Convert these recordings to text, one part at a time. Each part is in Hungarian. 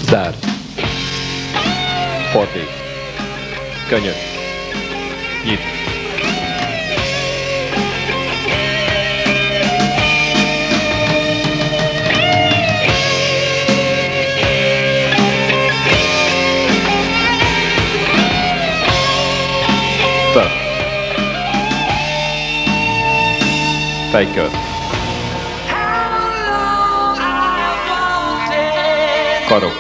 Zárd. Fordít. Könyök. Nyit. Föl. Fejkör. Karok.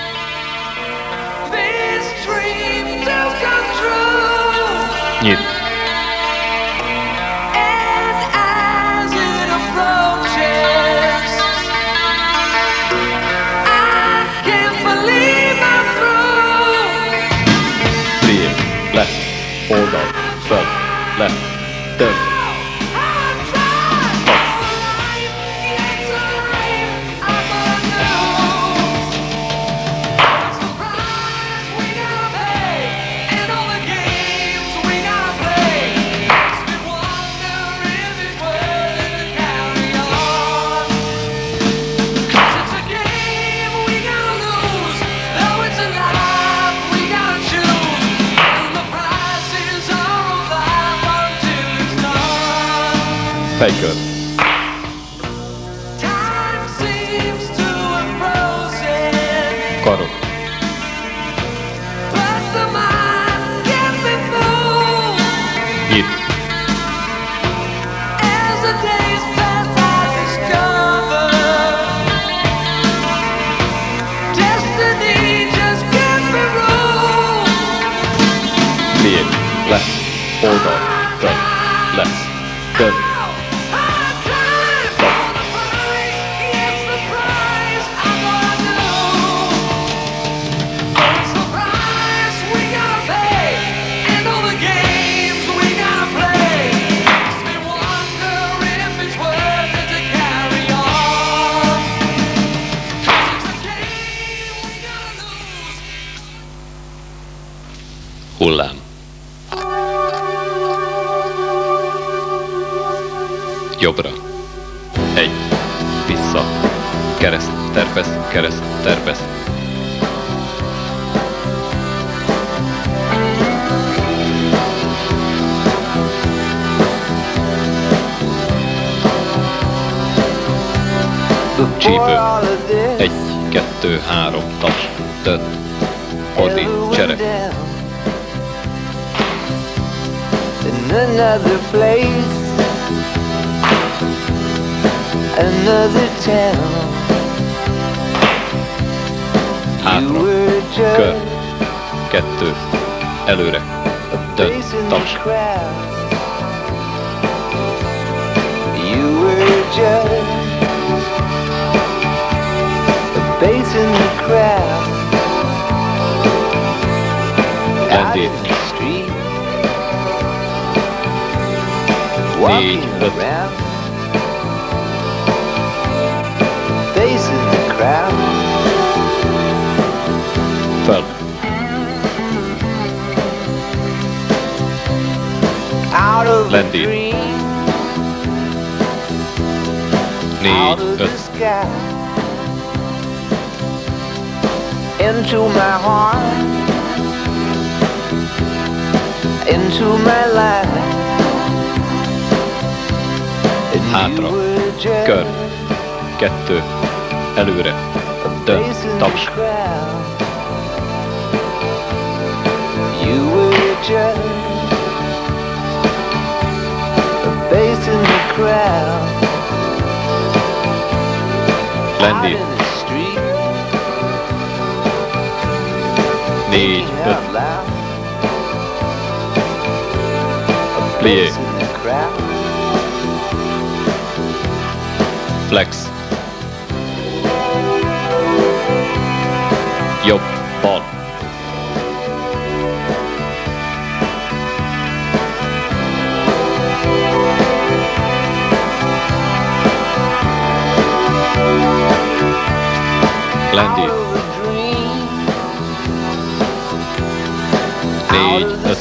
Nyit. Plié. Le. Oldal. Föl. Le. Több. Fejkör. Karok. Nyit. Plié. Le. Oldal. Föl. Le. Több. Hullám. Jobbra. Egy. Vissza. Kereszt, terpesz, kereszt, terpesz. Csípő. Egy, kettő, három, taps, tört, fordít, csere. Another place, another town. Hátra, kör, kettő, előre, dönt, taps. You were just a bass in the crowd. Lendít. Négy, öt. Föl. Lendít. Négy, öt. Into my heart, into my life. Hátra, kör, kettő, előre, dönt, taps. You were just a bass in the crowd. Lendít. Négy, öt. Plié. Flex. Jobb, bal. Lendít. Négy, öt.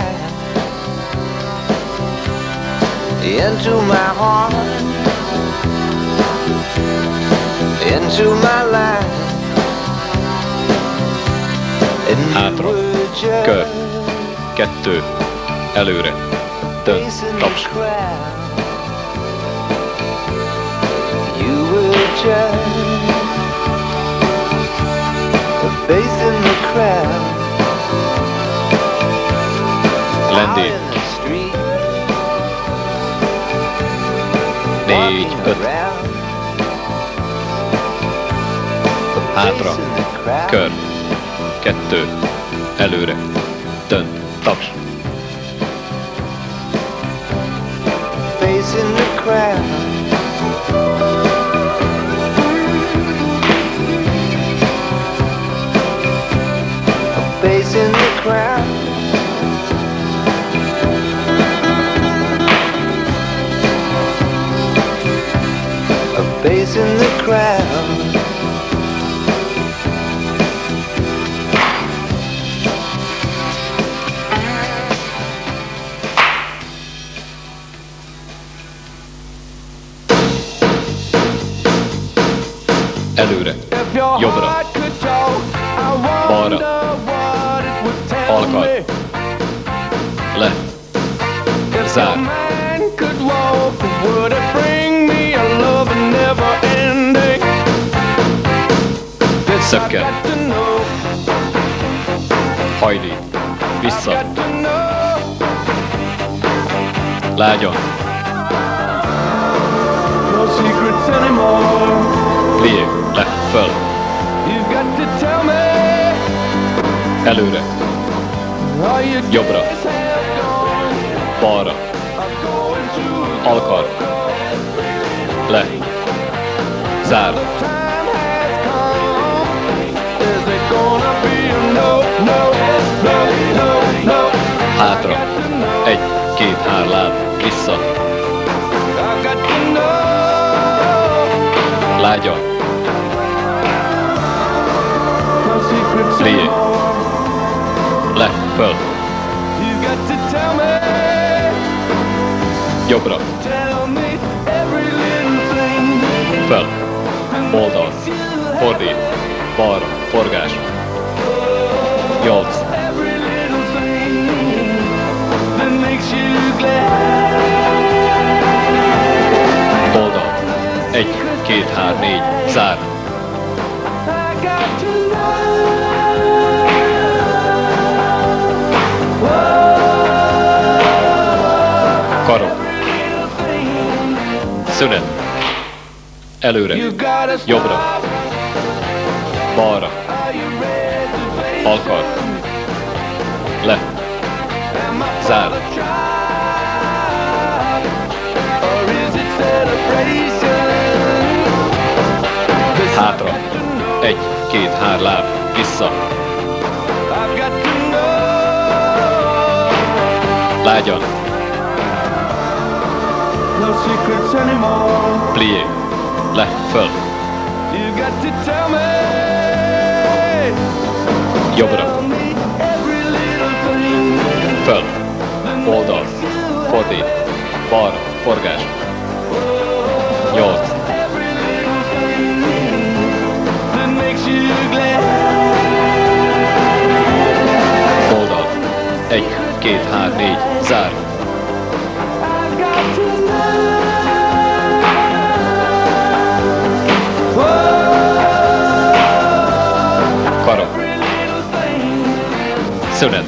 Into my heart, into my life. Hátra. Kör. 2. Előre. Dönt. Taps. You were just a face in the crowd. Lendít. 4, 5. Hátra. Kör. 2. Előre. Dönt. Taps. Face in the crowd. A face in the crowd. A face in the crowd. Előre. Jobbra. Balra. Alkal. Le. Zár. Szökkel. Hajlít. Vissza. Lágyon. Plié. Le. Föl. Előre. Jobbra. Balra. Alkar. Le. Zár. Hátra. 1, 2, 3 láb. Vissza. Lágya. Plié. Le. Föl. Jobbra. Föl. Oldal. Fordít. Balra. Forgás. 8. Oldal. 1, 2, 3, 4. Zár. Karok. Szünet. Előre. Jobbra. Balra. Alkar. Le. Zár. Hátra. 1, 2, 3 láb. Vissza. Lágyan. Plié. Le. Föl. Jobbra. Föl. Oldal. Fordít. Balra. Forgás. 8. Oldal. 1, 2, 3, 4. Zár. Karok. Szünet.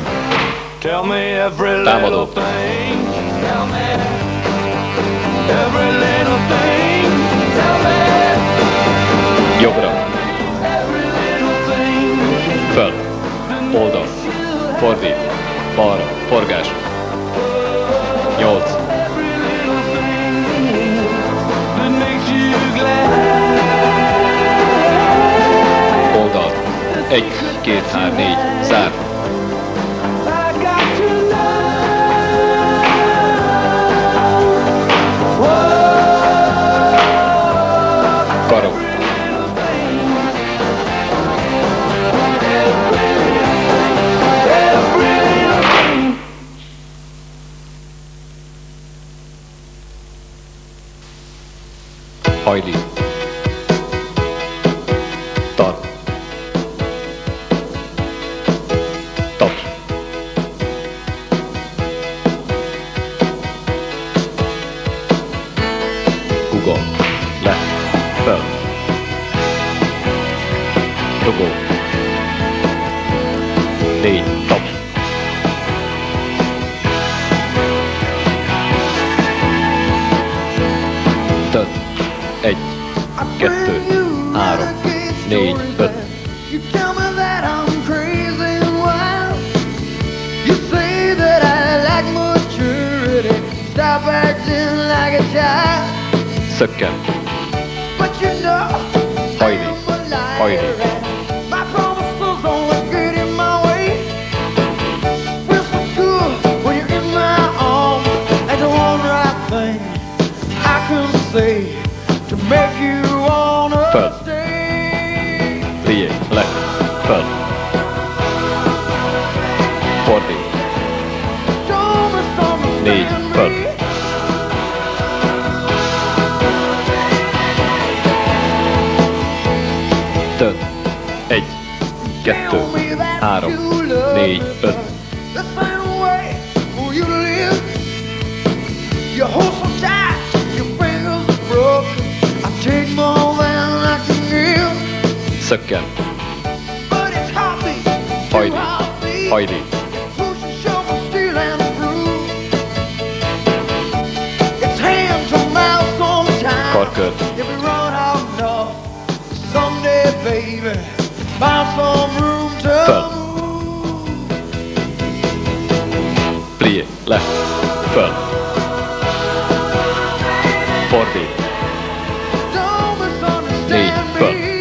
Támadó. Jobbra. Föl. Oldal. Fordít. Balra. Forgás. 8. Oldal. 1, 2, 3, 4. Zár. Karok. Hajlít. Tart. Rugó. 4, taps. Tön. 1, 2, 3, 4, 5. You tell me that I'm crazy and wild. You say that I lack maturity. Stop acting like a child. Szökken. But you know Hajdi. I'm a liar. Hajdi. My promises only get in my way. Feels so good when you're in my arms. And the one right thing I can say to make you wanna Föl. stay. Plié. Le. Föl. Fordít. Don't Négy, misunderstand föl. me. Tön. 1, 2, 3, 4, 5. This ain't a way for you to live. You hold so tight, your fingers are broken. I take more than I can give. Szökken. But it's heartbeat, Hajdi. two heartbeats. Hajdi. Push and shove and steal and prove. It's hand to mouth sometimes. Karkör. If we run out enough, someday, baby, find some room to Föl. move. Plié. Le. Föl. Fordít. Don't misunderstand Négy, föl. me.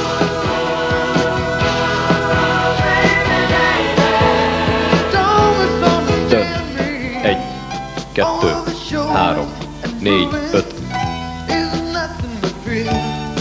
Don't misunderstand me. 1, 2, 3, 4, 5. Is nothing but fear.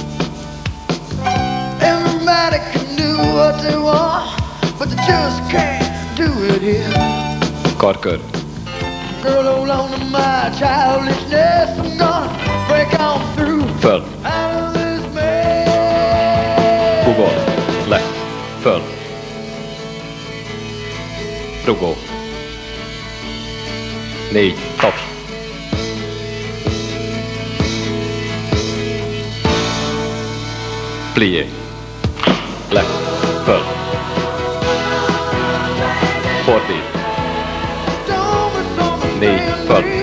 Everybody can do what they want, but they just can't do it here. Karkör. Girl, hold on to my childishness. I'm gonna break on through Föl. out of this mess. Ugol. Le. Föl. Rugó. 4, taps. Plié. Le. Föl. Fordít. Don't misunderstand 4, föl. me.